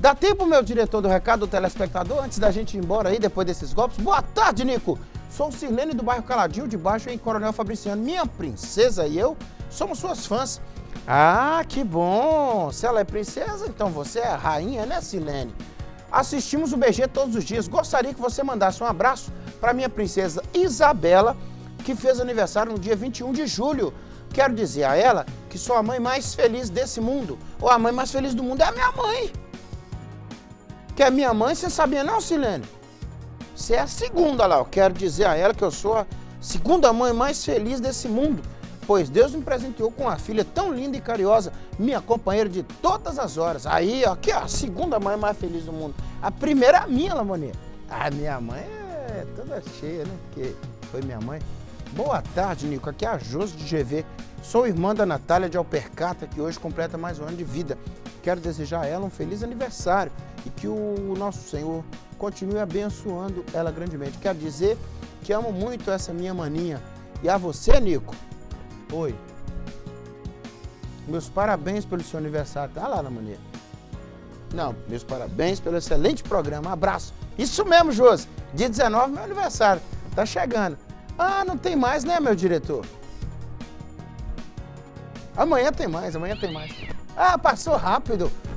Dá tempo, meu diretor, do recado do telespectador, antes da gente ir embora aí, depois desses golpes? Boa tarde, Nico! Sou Sirlene do bairro Caladinho de Baixo, em Coronel Fabriciano. Minha princesa e eu somos suas fãs. Ah, que bom! Se ela é princesa, então você é a rainha, né, Sirlene? Assistimos o BG todos os dias. Gostaria que você mandasse um abraço para minha princesa Isabela, que fez aniversário no dia 21 de julho. Quero dizer a ela que sou a mãe mais feliz desse mundo. Ou a mãe mais feliz do mundo é a minha mãe. Que é minha mãe, você sabia não, Sirlene? Você é a segunda lá. Eu quero dizer a ela que eu sou a segunda mãe mais feliz desse mundo. Pois Deus me presenteou com uma filha tão linda e carinhosa, minha companheira de todas as horas. Aí, ó, aqui, ó, a segunda mãe mais feliz do mundo. A primeira é a minha, Lamoninha. A minha mãe é toda cheia, né? Porque foi minha mãe. Boa tarde, Nico. Aqui é a Josi de GV. Sou irmã da Natália de Alpercata, que hoje completa mais um ano de vida. Quero desejar a ela um feliz aniversário e que o nosso Senhor continue abençoando ela grandemente. Quero dizer que amo muito essa minha maninha. E a você, Nico? Oi. Meus parabéns pelo seu aniversário. Tá lá na mania. Não, meus parabéns pelo excelente programa. Abraço. Isso mesmo, Josi. Dia 19, meu aniversário. Tá chegando. Ah, não tem mais, né, meu diretor? Amanhã tem mais, amanhã tem mais. Ah, passou rápido.